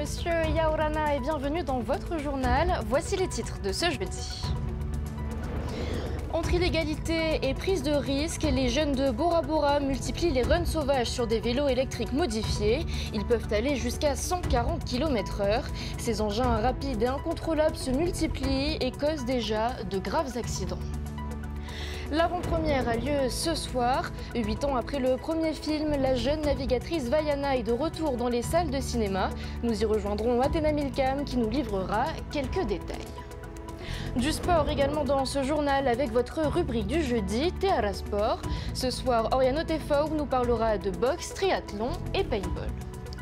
monsieur Yaorana et bienvenue dans votre journal. Voici les titres de ce jeudi. Entre illégalité et prise de risque, les jeunes de Bora Bora multiplient les runs sauvages sur des vélos électriques modifiés. Ils peuvent aller jusqu'à 140 km/h. Ces engins rapides et incontrôlables se multiplient et causent déjà de graves accidents. L'avant-première a lieu ce soir. 8 ans après le premier film, la jeune navigatrice Vaiana est de retour dans les salles de cinéma. Nous y rejoindrons Athéna Milcam qui nous livrera quelques détails. Du sport également dans ce journal avec votre rubrique du jeudi, Théara Sport. Ce soir, Oriane Otefog nous parlera de boxe, triathlon et paintball.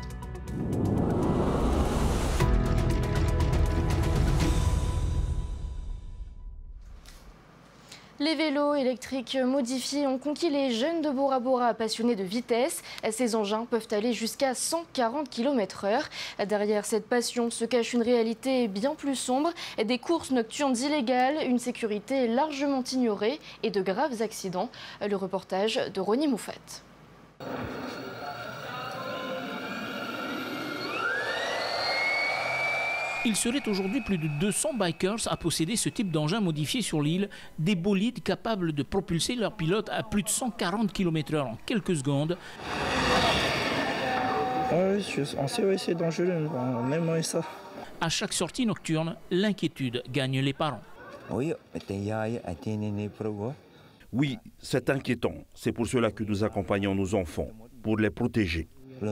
Les vélos électriques modifiés ont conquis les jeunes de Bora Bora passionnés de vitesse. Ces engins peuvent aller jusqu'à 140 km/h. Derrière cette passion se cache une réalité bien plus sombre. Des courses nocturnes illégales, une sécurité largement ignorée et de graves accidents. Le reportage de Rony Moufat. Il serait aujourd'hui plus de 200 bikers à posséder ce type d'engin modifié sur l'île, des bolides capables de propulser leurs pilotes à plus de 140 km/h en quelques secondes. Oui, on sait, oui, c'est dangereux, même ça. À chaque sortie nocturne, l'inquiétude gagne les parents. Oui, c'est inquiétant. C'est pour cela que nous accompagnons nos enfants, pour les protéger.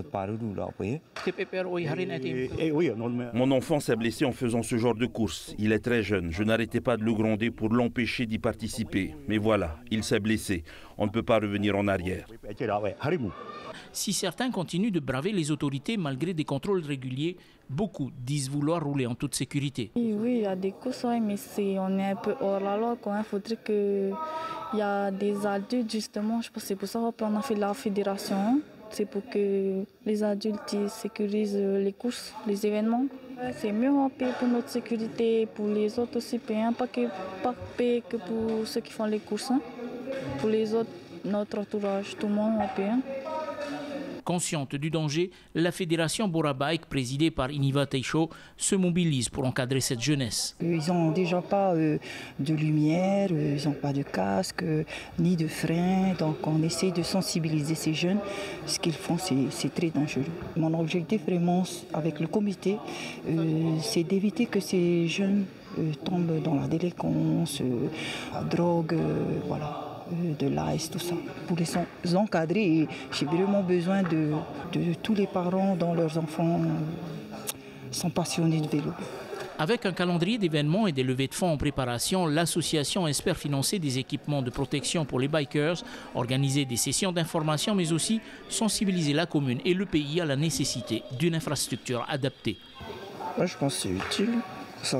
Mon enfant s'est blessé en faisant ce genre de course. Il est très jeune. Je n'arrêtais pas de le gronder pour l'empêcher d'y participer. Mais voilà, il s'est blessé. On ne peut pas revenir en arrière. Si certains continuent de braver les autorités malgré des contrôles réguliers, beaucoup disent vouloir rouler en toute sécurité. Oui, il y a des courses, mais on est un peu hors la loi. Il faudrait qu'il y ait des adultes, justement. Je pense que c'est pour ça qu'on a fait la fédération. C'est pour que les adultes sécurisent les courses, les événements. C'est mieux on paye pour notre sécurité, pour les autres aussi, pas payer que pour ceux qui font les courses. Pour les autres, notre entourage, tout le monde on paye. Consciente du danger, la fédération Bora Bike, présidée par Iniva Teisho, se mobilise pour encadrer cette jeunesse. Ils n'ont déjà pas de lumière, ils n'ont pas de casque, ni de frein. Donc on essaie de sensibiliser ces jeunes. Ce qu'ils font, c'est très dangereux. Mon objectif vraiment avec le comité, c'est d'éviter que ces jeunes tombent dans la délinquance, la drogue, voilà. De l'ice, tout ça, pour les encadrer. Et j'ai vraiment besoin de tous les parents dont leurs enfants sont passionnés de vélo. Avec un calendrier d'événements et des levées de fonds en préparation, l'association espère financer des équipements de protection pour les bikers, organiser des sessions d'information, mais aussi sensibiliser la commune et le pays à la nécessité d'une infrastructure adaptée. Moi, je pense que c'est utile. Ça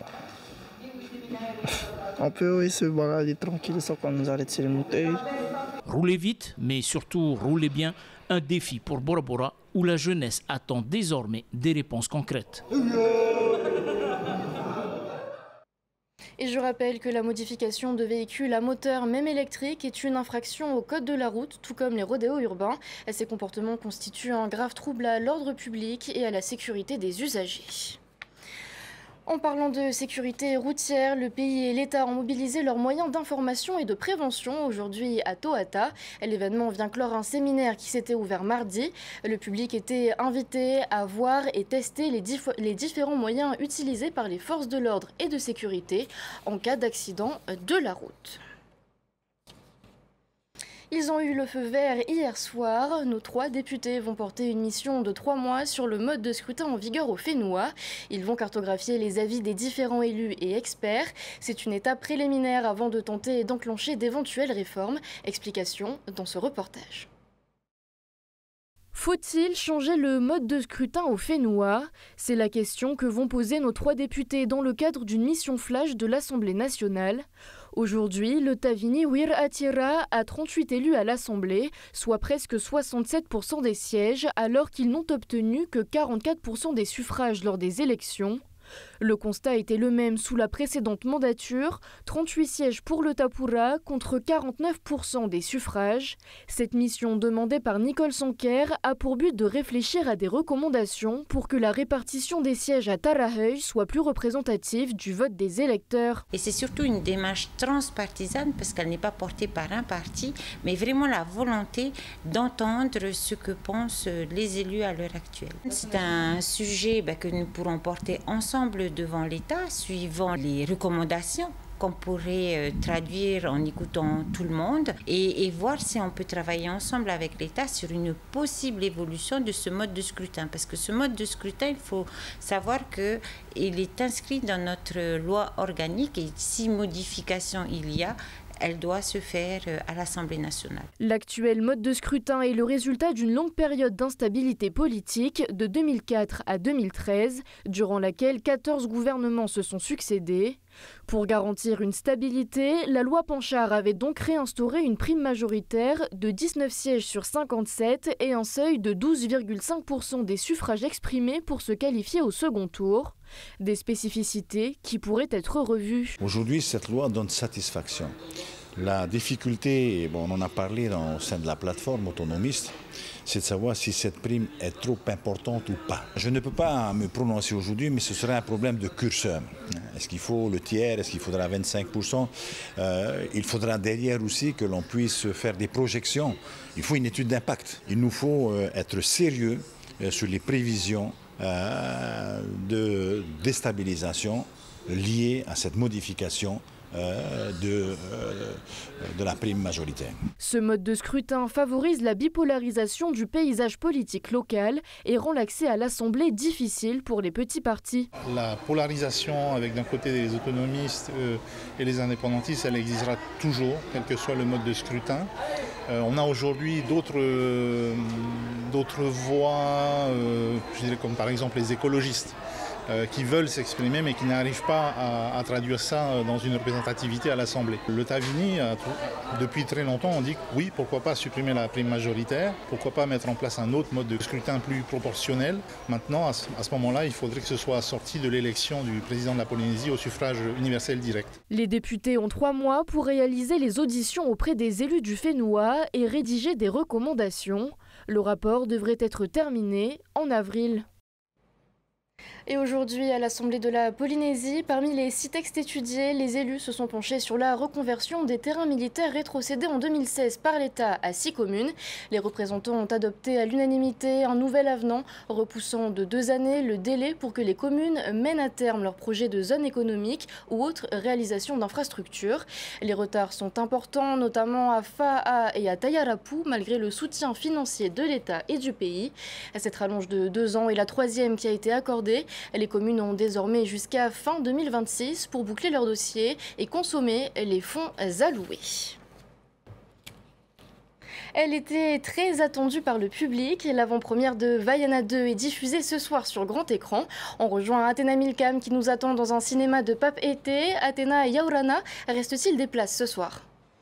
on peut se balader tranquille sans qu'on nous arrête sur les montées. Rouler vite, mais surtout rouler bien, un défi pour Bora Bora où la jeunesse attend désormais des réponses concrètes. Et je rappelle que la modification de véhicules à moteur, même électrique, est une infraction au code de la route, tout comme les rodéos urbains. Ces comportements constituent un grave trouble à l'ordre public et à la sécurité des usagers. En parlant de sécurité routière, le pays et l'État ont mobilisé leurs moyens d'information et de prévention aujourd'hui à Toata. L'événement vient clore un séminaire qui s'était ouvert mardi. Le public était invité à voir et tester les différents moyens utilisés par les forces de l'ordre et de sécurité en cas d'accident de la route. Ils ont eu le feu vert hier soir. Nos 3 députés vont porter une mission de 3 mois sur le mode de scrutin en vigueur au Fénois. Ils vont cartographier les avis des différents élus et experts. C'est une étape préliminaire avant de tenter d'enclencher d'éventuelles réformes. Explication dans ce reportage. Faut-il changer le mode de scrutin au Fénois? C'est la question que vont poser nos 3 députés dans le cadre d'une mission flash de l'Assemblée nationale. Aujourd'hui, le Tavini Wir Atira a 38 élus à l'Assemblée, soit presque 67% des sièges, alors qu'ils n'ont obtenu que 44% des suffrages lors des élections. Le constat était le même sous la précédente mandature, 38 sièges pour le Tapura contre 49% des suffrages. Cette mission demandée par Nicole Sanker a pour but de réfléchir à des recommandations pour que la répartition des sièges à Taraheuil soit plus représentative du vote des électeurs. Et c'est surtout une démarche transpartisane parce qu'elle n'est pas portée par un parti, mais vraiment la volonté d'entendre ce que pensent les élus à l'heure actuelle. C'est un sujet que nous pourrons porter ensemble devant l'État, suivant les recommandations qu'on pourrait traduire en écoutant tout le monde et voir si on peut travailler ensemble avec l'État sur une possible évolution de ce mode de scrutin. Parce que ce mode de scrutin, il faut savoir qu'il est inscrit dans notre loi organique et si modification il y a, elle doit se faire à l'Assemblée nationale. L'actuel mode de scrutin est le résultat d'une longue période d'instabilité politique de 2004 à 2013, durant laquelle 14 gouvernements se sont succédés. Pour garantir une stabilité, la loi Panchard avait donc réinstauré une prime majoritaire de 19 sièges sur 57 et un seuil de 12,5% des suffrages exprimés pour se qualifier au second tour. Des spécificités qui pourraient être revues. Aujourd'hui, cette loi donne satisfaction. La difficulté, on en a parlé au sein de la plateforme autonomiste, c'est de savoir si cette prime est trop importante ou pas. Je ne peux pas me prononcer aujourd'hui, mais ce serait un problème de curseur. Est-ce qu'il faut le tiers? Est-ce qu'il faudra 25%? Il faudra derrière aussi que l'on puisse faire des projections. Il faut une étude d'impact. Il nous faut être sérieux sur les prévisions de déstabilisation liées à cette modification de la prime majoritaire. Ce mode de scrutin favorise la bipolarisation du paysage politique local et rend l'accès à l'Assemblée difficile pour les petits partis. La polarisation avec d'un côté les autonomistes et les indépendantistes, elle existera toujours, quel que soit le mode de scrutin. On a aujourd'hui d'autres voix, je dirais comme par exemple les écologistes, qui veulent s'exprimer mais qui n'arrivent pas à traduire ça dans une représentativité à l'Assemblée. Le Tavini, depuis très longtemps, on dit que oui, pourquoi pas supprimer la prime majoritaire, pourquoi pas mettre en place un autre mode de scrutin plus proportionnel. Maintenant, à ce moment-là, il faudrait que ce soit assorti de l'élection du président de la Polynésie au suffrage universel direct. Les députés ont 3 mois pour réaliser les auditions auprès des élus du Fénois et rédiger des recommandations. Le rapport devrait être terminé en avril. Et aujourd'hui, à l'Assemblée de la Polynésie, parmi les 6 textes étudiés, les élus se sont penchés sur la reconversion des terrains militaires rétrocédés en 2016 par l'État à 6 communes. Les représentants ont adopté à l'unanimité un nouvel avenant repoussant de 2 années le délai pour que les communes mènent à terme leurs projets de zone économique ou autres réalisations d'infrastructures. Les retards sont importants, notamment à Fa'a et à Tayarapu, malgré le soutien financier de l'État et du pays. Cette rallonge de 2 ans est la 3e qui a été accordée. Les communes ont désormais jusqu'à fin 2026 pour boucler leur dossier et consommer les fonds alloués. Elle était très attendue par le public. L'avant-première de Vaiana 2 est diffusée ce soir sur grand écran. On rejoint Athéna Milcam qui nous attend dans un cinéma de Pape Été. Athéna et Yaurana, reste-t-il des places ce soir ?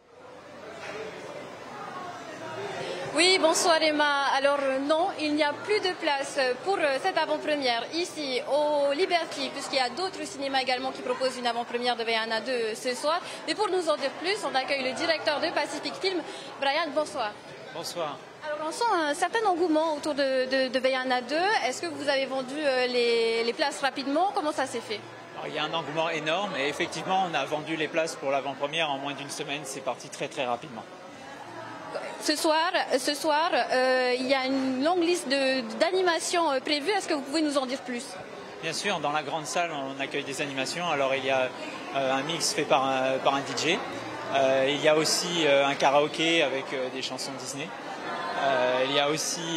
Oui, bonsoir Emma. Alors non, il n'y a plus de place pour cette avant-première ici au Liberty, puisqu'il y a d'autres cinémas également qui proposent une avant-première de Vaiana 2 ce soir. Mais pour nous en dire plus, on accueille le directeur de Pacific Film, Brian, bonsoir. Bonsoir. Alors on sent un certain engouement autour de Vaiana 2. Est-ce que vous avez vendu les places rapidement? Comment ça s'est fait? Alors, il y a un engouement énorme et effectivement on a vendu les places pour l'avant-première en moins d'une semaine. C'est parti très très rapidement. Ce soir, il y a une longue liste d'animations prévues. Est-ce que vous pouvez nous en dire plus? Bien sûr, dans la grande salle, on accueille des animations. Alors, il y a un mix fait par un DJ. Il y a aussi un karaoké avec des chansons Disney. Il y a aussi...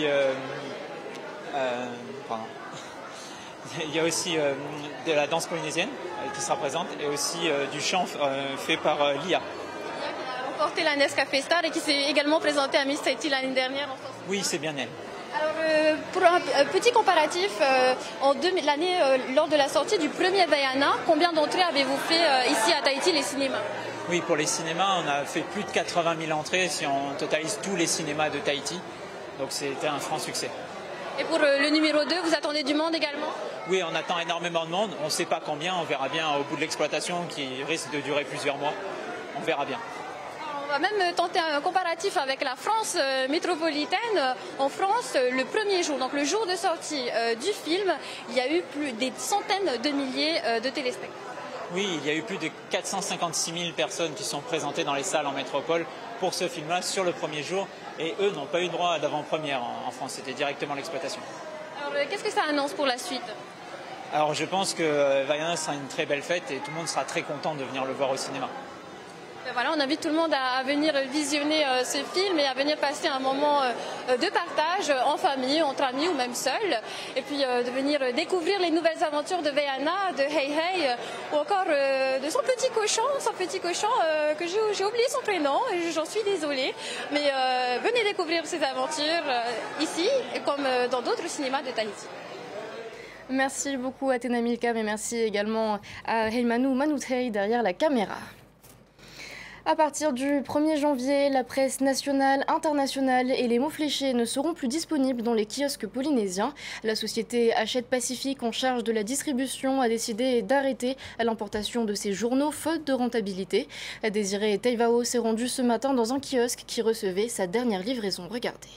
Il y a aussi de la danse polynésienne qui sera présente et aussi du chant fait par l'IA. Porté la Nescafé Star et qui s'est également présentée à Miss Tahiti l'année dernière. Oui, c'est bien elle. Alors, pour un petit comparatif, l'année lors de la sortie du premier Vaiana, combien d'entrées avez-vous fait ici à Tahiti, les cinémas? Oui, pour les cinémas, on a fait plus de 80 000 entrées si on totalise tous les cinémas de Tahiti. Donc c'était un franc succès. Et pour le numéro 2, vous attendez du monde également? Oui, on attend énormément de monde. On ne sait pas combien, on verra bien au bout de l'exploitation qui risque de durer plusieurs mois. On verra bien. On va même tenter un comparatif avec la France métropolitaine. En France, le premier jour, donc le jour de sortie du film, il y a eu des centaines de milliers de téléspectateurs. Oui, il y a eu plus de 456 000 personnes qui sont présentées dans les salles en métropole pour ce film-là sur le premier jour. Et eux n'ont pas eu droit d'avant-première en France, c'était directement l'exploitation. Alors qu'est-ce que ça annonce pour la suite? Alors je pense que Vaiana sera une très belle fête et tout le monde sera très content de venir le voir au cinéma. Voilà, on invite tout le monde à venir visionner ce film et à venir passer un moment de partage en famille, entre amis ou même seul. Et puis de venir découvrir les nouvelles aventures de Vaiana, de Hey Hey, ou encore de son petit cochon que j'ai oublié son prénom, et j'en suis désolée. Mais venez découvrir ces aventures ici, comme dans d'autres cinémas de Tahiti. Merci beaucoup Athéna Milcam et merci également à Heilmanu Manouthei derrière la caméra. À partir du 1er janvier, la presse nationale, internationale et les mots fléchés ne seront plus disponibles dans les kiosques polynésiens. La société Hachette Pacifique, en charge de la distribution, a décidé d'arrêter l'importation de ces journaux faute de rentabilité. Désiré Teivao s'est rendu ce matin dans un kiosque qui recevait sa dernière livraison. Regardez.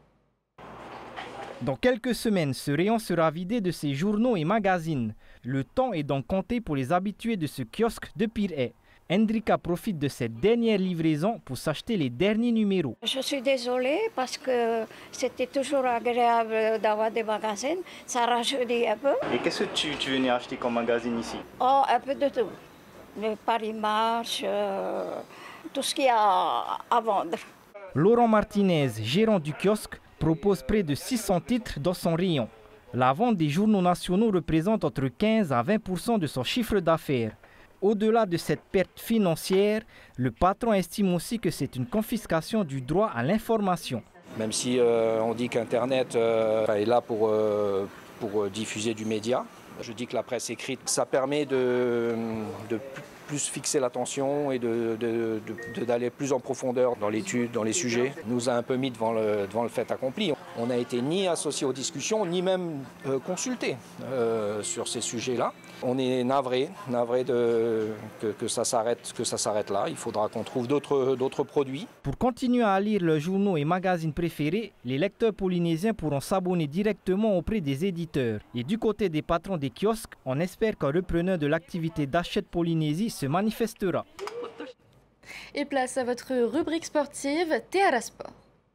Dans quelques semaines, ce rayon sera vidé de ses journaux et magazines. Le temps est donc compté pour les habitués de ce kiosque de Pirée. Hendrika profite de cette dernière livraison pour s'acheter les derniers numéros. Je suis désolée parce que c'était toujours agréable d'avoir des magazines. Ça rajeunit un peu. Et qu'est-ce que tu venais acheter comme magazine ici? Oh, un peu de tout. Le Paris Match, tout ce qu'il y a à vendre. Laurent Martinez, gérant du kiosque, propose près de 600 titres dans son rayon. La vente des journaux nationaux représente entre 15 à 20% de son chiffre d'affaires. Au-delà de cette perte financière, le patron estime aussi que c'est une confiscation du droit à l'information. Même si on dit qu'Internet est là pour diffuser du média, je dis que la presse écrite, ça permet de plus fixer l'attention et d'aller plus en profondeur dans l'étude, dans les sujets. Nous a un peu mis devant le fait accompli. On n'a été ni associé aux discussions, ni même consulté sur ces sujets-là. On est navré que ça s'arrête là. Il faudra qu'on trouve d'autres produits. Pour continuer à lire leurs journaux et magazines préférés, les lecteurs polynésiens pourront s'abonner directement auprès des éditeurs. Et du côté des patrons des kiosques, on espère qu'un repreneur de l'activité d'Hachette Polynésie se manifestera. Et place à votre rubrique sportive, Teara Sport.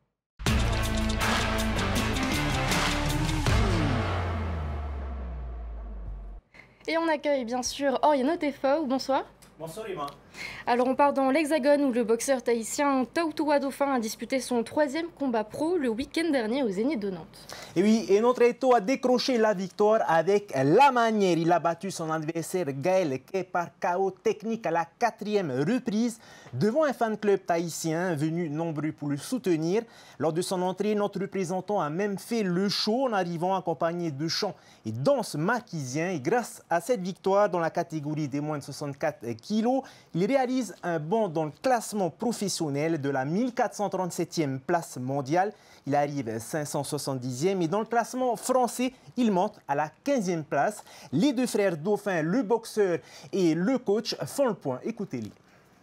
Et on accueille bien sûr Oriano Tefo. Bonsoir. Bonsoir Emma. Alors on part dans l'Hexagone où le boxeur tahitien Tautua Dauphin a disputé son 3e combat pro le week-end dernier au Zénith de Nantes. Et oui, et notre Eto a décroché la victoire avec la manière. Il a battu son adversaire Gaël Kay par KO technique à la 4e reprise devant un fan club tahitien venu nombreux pour le soutenir. Lors de son entrée, notre représentant a même fait le show en arrivant accompagné de chants et danses marquisiens. Et grâce à cette victoire dans la catégorie des moins de 64 kilos, il réalise un bond dans le classement professionnel de la 1437e place mondiale. Il arrive 570e et dans le classement français, il monte à la 15e place. Les deux frères Dauphin, le boxeur et le coach, font le point. Écoutez-les.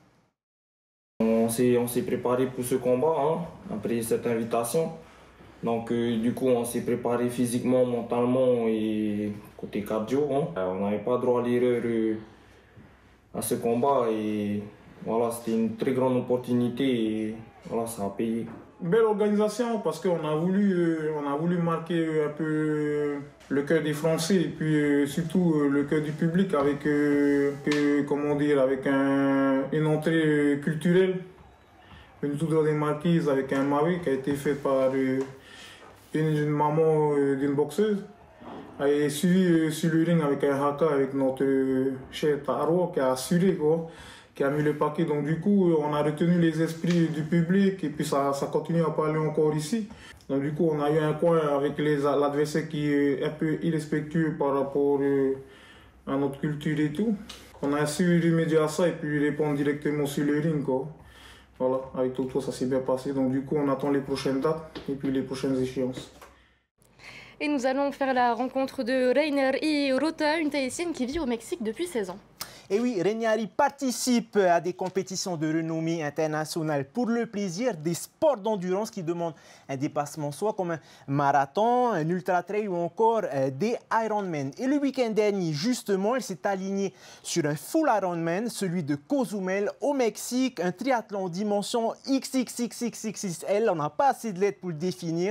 On s'est préparé pour ce combat après cette invitation. Donc du coup, on s'est préparé physiquement, mentalement et côté cardio. On n'avait pas droit à l'erreur à ce combat et voilà, c'était une très grande opportunité et voilà, ça a payé. Belle organisation parce qu'on a voulu marquer un peu le cœur des Français et puis surtout le cœur du public avec, avec une entrée culturelle, une toute des marquises avec un mavé qui a été fait par une maman d'une boxeuse. Et suivi sur le ring avec un haka avec notre cher Taro qui a assuré quoi, qui a mis le paquet. Donc du coup, on a retenu les esprits du public et puis ça continue à parler encore ici. Donc du coup, on a eu un coin avec l'adversaire qui est un peu irrespectueux par rapport à notre culture et tout. On a su remédier à ça et puis répondre directement sur le ring quoi. Voilà, avec Toto, ça s'est bien passé. Donc du coup, on attend les prochaines dates et puis les prochaines échéances. Et nous allons faire la rencontre de Rainer Rota, une Tahitienne qui vit au Mexique depuis 16 ans. Et oui, Regnari participe à des compétitions de renommée internationale pour le plaisir, des sports d'endurance qui demandent un dépassement, soit comme un marathon, un ultra-trail ou encore des Ironman. Et le week-end dernier, justement, elle s'est alignée sur un full Ironman, celui de Cozumel au Mexique, un triathlon en dimension XXXXXL. On n'a pas assez de lettres pour le définir.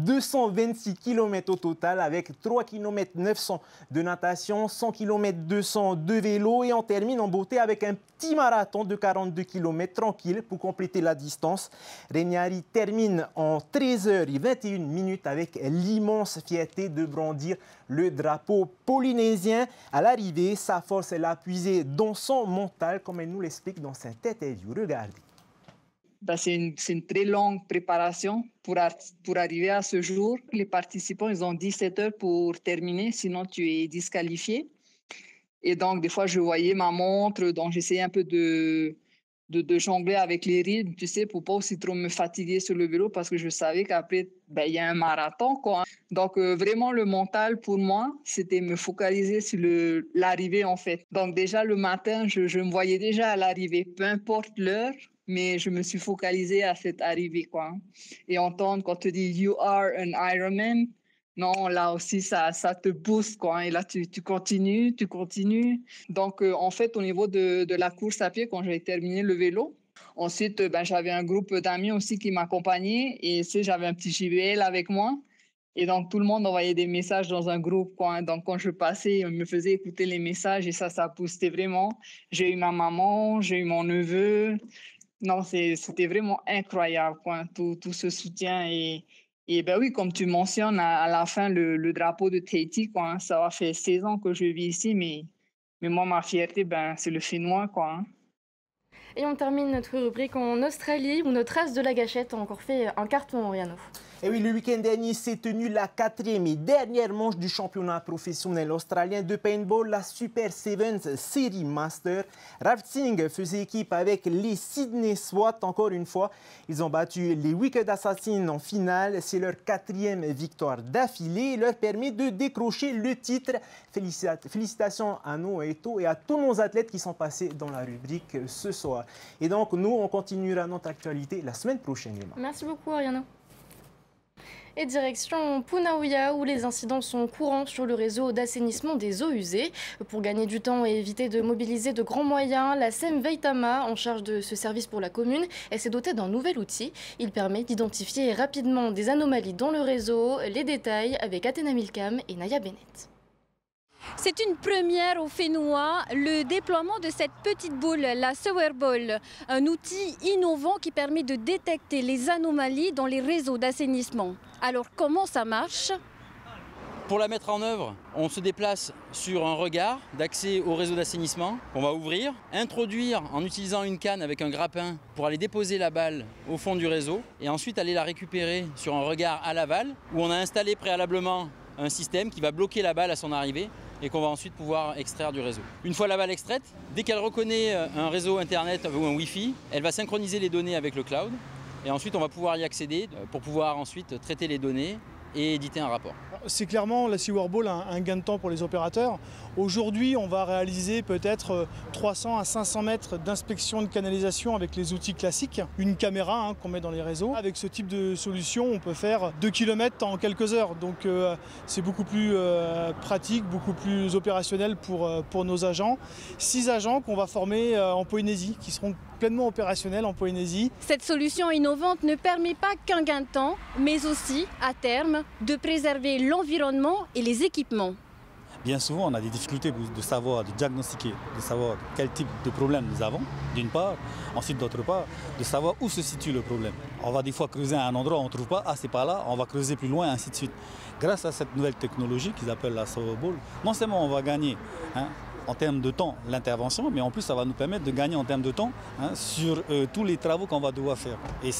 226 km au total avec 3 km 900 de natation, 100 km 200 de vélo et on termine en beauté avec un petit marathon de 42 km tranquille pour compléter la distance. Regnari termine en 13h21 avec l'immense fierté de brandir le drapeau polynésien. À l'arrivée, sa force elle a puisé dans son mental, comme elle nous l'explique dans cette interview. Regardez. C'est une très longue préparation pour arriver à ce jour. Les participants, ils ont 17 heures pour terminer, sinon tu es disqualifié. Et donc, des fois, je voyais ma montre, donc j'essayais un peu de jongler avec les rythmes, tu sais, pour pas aussi trop me fatiguer sur le vélo parce que je savais qu'après, il y a un marathon, quoi. Donc, vraiment, le mental, pour moi, c'était me focaliser sur l'arrivée, en fait. Donc, déjà, le matin, je me voyais déjà à l'arrivée, peu importe l'heure, mais je me suis focalisée à cette arrivée, quoi. Et entendre quand on te dit « You are an Ironman », non, là aussi, ça te booste, quoi. Et là, tu continues. Donc, en fait, au niveau de la course à pied, quand j'ai terminé le vélo, ensuite, j'avais un groupe d'amis aussi qui m'accompagnaient. Et j'avais un petit JBL avec moi. Et donc, tout le monde envoyait des messages dans un groupe, quoi. Donc, quand je passais, on me faisait écouter les messages et ça boostait vraiment. J'ai eu ma maman, j'ai eu mon neveu. Non, c'était vraiment incroyable, quoi, tout ce soutien. Et oui, comme tu mentionnes, à la fin, le drapeau de Tahiti, quoi, hein, ça va faire 16 ans que je vis ici, mais moi, ma fierté, c'est le Finnois, quoi. Hein. Et on termine notre rubrique en Australie, où notre as de la gâchette a encore fait un carton, Oriano. Et oui, le week-end dernier s'est tenue la 4e et dernière manche du championnat professionnel australien de paintball, la Super Sevens Series Master. Rafting faisait équipe avec les Sydney SWAT. Encore une fois, ils ont battu les Wicked Assassins en finale. C'est leur 4e victoire d'affilée et leur permet de décrocher le titre. Félicitations à nous et à tous nos athlètes qui sont passés dans la rubrique ce soir. Et donc, nous, on continuera notre actualité la semaine prochaine. Merci beaucoup, Ariana. Et direction Punaouia, où les incidents sont courants sur le réseau d'assainissement des eaux usées. Pour gagner du temps et éviter de mobiliser de grands moyens, la SEM Veitama, en charge de ce service pour la commune, s'est dotée d'un nouvel outil. Il permet d'identifier rapidement des anomalies dans le réseau. Les détails avec Athéna Milcam et Naya Bennett. C'est une première au Fénois, le déploiement de cette petite boule, la Sewer Ball, un outil innovant qui permet de détecter les anomalies dans les réseaux d'assainissement. Alors comment ça marche ? Pour la mettre en œuvre, on se déplace sur un regard d'accès au réseau d'assainissement qu'on va ouvrir, introduire en utilisant une canne avec un grappin pour aller déposer la balle au fond du réseau et ensuite aller la récupérer sur un regard à l'aval où on a installé préalablement un système qui va bloquer la balle à son arrivée et qu'on va ensuite pouvoir extraire du réseau. Une fois la balle extraite, dès qu'elle reconnaît un réseau internet ou un Wi-Fi, elle va synchroniser les données avec le cloud et ensuite on va pouvoir y accéder pour pouvoir ensuite traiter les données et éditer un rapport. C'est clairement la Sewer Ball un gain de temps pour les opérateurs. Aujourd'hui, on va réaliser peut-être 300 à 500 mètres d'inspection de canalisation avec les outils classiques. Une caméra qu'on met dans les réseaux. Avec ce type de solution, on peut faire 2 km en quelques heures. Donc c'est beaucoup plus pratique, beaucoup plus opérationnel pour nos agents. 6 agents qu'on va former en Polynésie, qui seront pleinement opérationnels en Polynésie. Cette solution innovante ne permet pas qu'un gain de temps, mais aussi, à terme, de préserver l'environnement et les équipements. Bien souvent, on a des difficultés de savoir, de diagnostiquer, de savoir quel type de problème nous avons, d'une part. Ensuite, d'autre part, de savoir où se situe le problème. On va des fois creuser à un endroit, on ne trouve pas, ah c'est pas là, on va creuser plus loin, ainsi de suite. Grâce à cette nouvelle technologie qu'ils appellent la Sewer Ball, non seulement on va gagner en termes de temps l'intervention, mais en plus ça va nous permettre de gagner en termes de temps sur tous les travaux qu'on va devoir faire.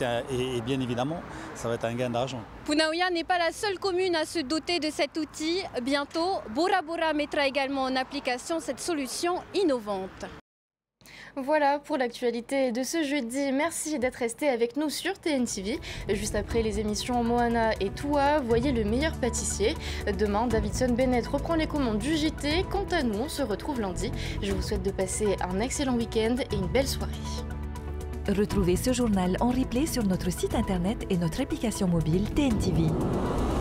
Et bien évidemment, ça va être un gain d'argent. Punaouia n'est pas la seule commune à se doter de cet outil. Bientôt, Bora Bora mettra également en application cette solution innovante. Voilà pour l'actualité de ce jeudi. Merci d'être resté avec nous sur TNTV. Juste après les émissions Moana et Toua, voyez le meilleur pâtissier. Demain, Davidson Bennett reprend les commandes du JT. Quant à nous, on se retrouve lundi. Je vous souhaite de passer un excellent week-end et une belle soirée. Retrouvez ce journal en replay sur notre site internet et notre application mobile TNTV.